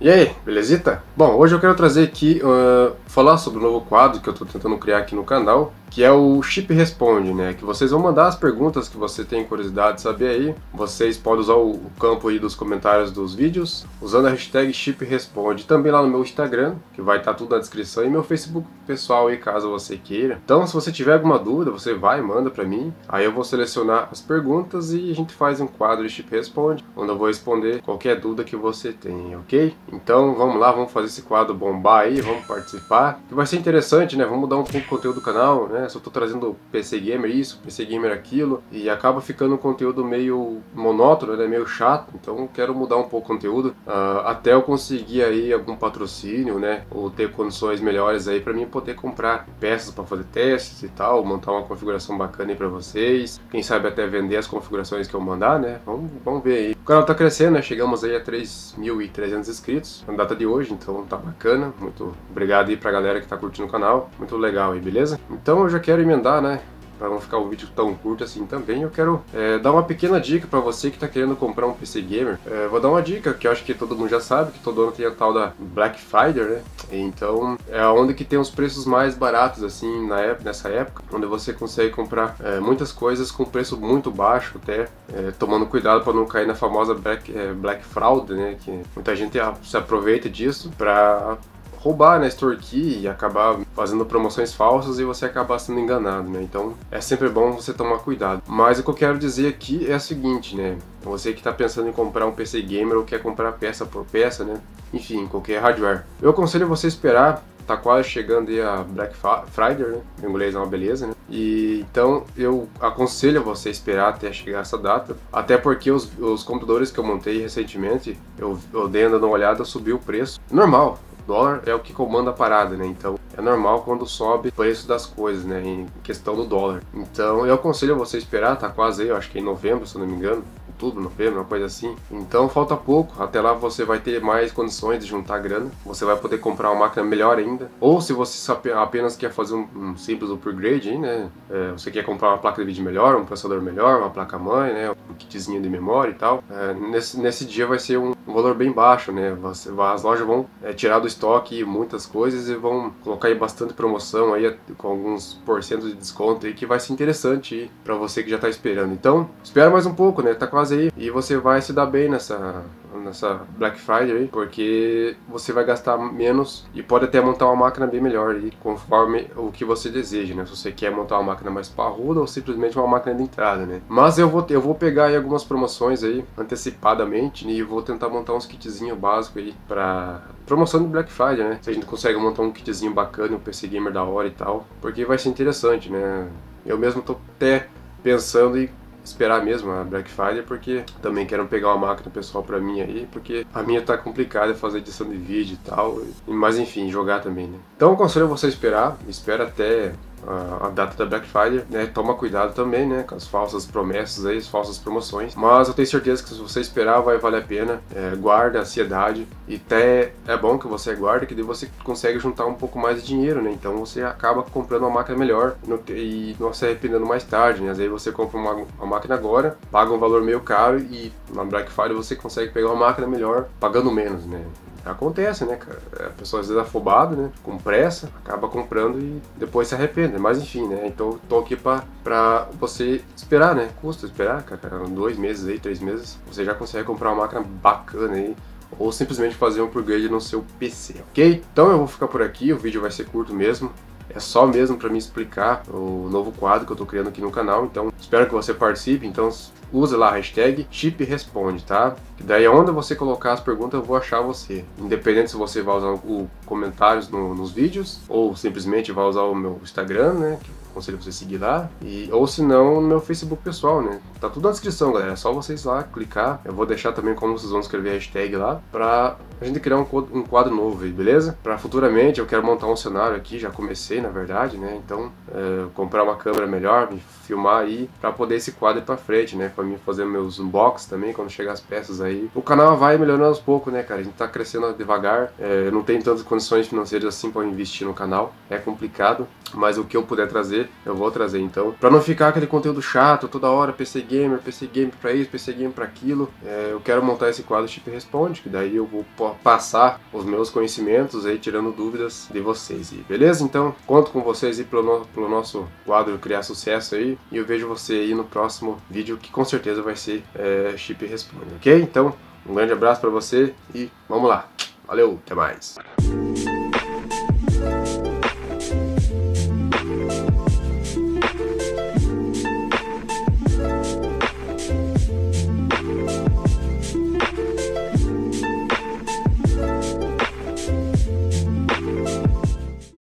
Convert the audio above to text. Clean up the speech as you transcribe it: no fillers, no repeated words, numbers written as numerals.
E aí, belezita? Bom, hoje eu quero trazer aqui, falar sobre um novo quadro que eu estou tentando criar aqui no canal, que é o Chip Responde, né? Que vocês vão mandar as perguntas que você tem curiosidade de saber aí. Vocês podem usar o campo aí dos comentários dos vídeos, usando a hashtag Chip Responde. Também lá no meu Instagram, que vai estar tudo na descrição, e meu Facebook pessoal aí, caso você queira. Então, se você tiver alguma dúvida, você vai e manda pra mim. Aí eu vou selecionar as perguntas e a gente faz um quadro de Chip Responde, onde eu vou responder qualquer dúvida que você tenha, ok? Então, vamos lá, vamos fazer esse quadro bombar aí, vamos participar. Que vai ser interessante, né? Vamos mudar um pouco o conteúdo do canal, né? Só tô trazendo PC Gamer isso, PC Gamer aquilo, e acaba ficando um conteúdo meio monótono, né? Meio chato. Então, quero mudar um pouco o conteúdo, até eu conseguir aí algum patrocínio, né? Ou ter condições melhores aí pra mim poder comprar peças pra fazer testes e tal, montar uma configuração bacana aí pra vocês. Quem sabe até vender as configurações que eu mandar, né? Vamos ver aí. O canal tá crescendo, né? Chegamos aí a 3.300 inscritos na data de hoje, então tá bacana. Muito obrigado aí pra galera que tá curtindo o canal. Muito legal aí, beleza? Então eu já quero emendar, né? Para não ficar o vídeo tão curto assim também, eu quero dar uma pequena dica para você que está querendo comprar um PC Gamer. Vou dar uma dica que eu acho que todo mundo já sabe, que todo ano tem a tal da Black Friday, né? Então é onde que tem os preços mais baratos assim nessa época, onde você consegue comprar muitas coisas com preço muito baixo até, tomando cuidado para não cair na famosa Black Fraud, né? Que muita gente se aproveita disso para roubar, né, extorquir e acabar fazendo promoções falsas e você acabar sendo enganado, né? Então é sempre bom você tomar cuidado. Mas o que eu quero dizer aqui é o seguinte, né? Você que está pensando em comprar um PC Gamer ou quer comprar peça por peça, né? Enfim, qualquer hardware. Eu aconselho você esperar. Tá quase chegando aí a Black Friday, né? Em inglês é uma beleza, né? E então eu aconselho você esperar até chegar essa data. Até porque os computadores que eu montei recentemente, eu dei andando uma olhada, subiu o preço. Normal. O dólar é o que comanda a parada, né? Então é normal quando sobe o preço das coisas, né? Em questão do dólar. Então eu aconselho você esperar, tá quase aí, eu acho que é em novembro, se eu não me engano. Outubro, novembro, uma coisa assim. Então falta pouco, até lá você vai ter mais condições de juntar grana. Você vai poder comprar uma máquina melhor ainda. Ou se você apenas quer fazer um simples upgrade aí, né? Você quer comprar uma placa de vídeo melhor, um processador melhor, uma placa-mãe, né? Um kitzinho de memória e tal. Nesse dia vai ser um valor bem baixo, né? As lojas vão tirar do estoque muitas coisas e vão colocar aí bastante promoção aí com alguns porcentos de desconto aí que vai ser interessante para você que já tá esperando. Então, espera mais um pouco, né? Tá quase aí e você vai se dar bem nessa Black Friday aí, porque você vai gastar menos e pode até montar uma máquina bem melhor aí, conforme o que você deseja, né? Se você quer montar uma máquina mais parruda ou simplesmente uma máquina de entrada, né? Mas eu vou pegar aí algumas promoções aí antecipadamente e vou tentar montar uns kitzinhos básicos aí pra promoção do Black Friday, né? Se a gente consegue montar um kitzinho bacana, um PC Gamer da hora e tal, porque vai ser interessante, né? Eu mesmo tô até pensando em esperar mesmo a Black Friday, porque também quero pegar uma máquina pessoal pra mim aí, porque a minha tá complicada fazer edição de vídeo e tal, mas enfim, jogar também, né? Então eu aconselho você espera até a data da Black Friday, né? Toma cuidado também, né? Com as falsas promessas aí, as falsas promoções. Mas eu tenho certeza que se você esperar vai valer a pena. Guarda a ansiedade. E até é bom que você guarde, que daí você consegue juntar um pouco mais de dinheiro, né? Então você acaba comprando uma máquina melhor e não se arrependendo mais tarde, né? Às vezes você compra uma máquina agora, paga um valor meio caro e na Black Friday você consegue pegar uma máquina melhor pagando menos, né? Acontece, né, cara? A pessoa às vezes é afobada, né? Com pressa, acaba comprando e depois se arrepende. Mas enfim, né? Então tô aqui pra você esperar, né? Custa esperar, cara. 2 meses aí, 3 meses, você já consegue comprar uma máquina bacana aí. Ou simplesmente fazer um upgrade no seu PC, ok? Então eu vou ficar por aqui, o vídeo vai ser curto mesmo. É só mesmo para me explicar o novo quadro que eu tô criando aqui no canal. Então espero que você participe. Então use lá a hashtag ChipResponde, tá? Que daí onde você colocar as perguntas eu vou achar você. Independente se você vai usar o comentários nos vídeos ou simplesmente vai usar o meu Instagram, né? Aconselho você seguir lá, ou se não no meu Facebook pessoal, né? Tá tudo na descrição, galera, é só vocês lá clicar. Eu vou deixar também como vocês vão escrever a hashtag lá, pra a gente criar um quadro novo aí, beleza? Pra futuramente eu quero montar um cenário aqui, já comecei na verdade, né? Então, comprar uma câmera melhor, me filmar aí, pra poder esse quadro ir pra frente, né? Pra mim fazer meus unboxings também, quando chegar as peças aí. O canal vai melhorando aos poucos, né, cara? A gente tá crescendo devagar, eu não tenho tantas condições financeiras assim pra investir no canal, é complicado, mas o que eu puder trazer, eu vou trazer então. Pra não ficar aquele conteúdo chato, toda hora PC PC Gamer pra isso, PC Gamer pra aquilo. Eu quero montar esse quadro Chip Responde, que daí eu vou passar os meus conhecimentos aí, tirando dúvidas de vocês, beleza? Então, conto com vocês aí pelo nosso quadro Criar Sucesso aí, e eu vejo você aí no próximo vídeo, que com certeza vai ser Chip Responde, ok? Então, um grande abraço pra você e vamos lá. Valeu, até mais.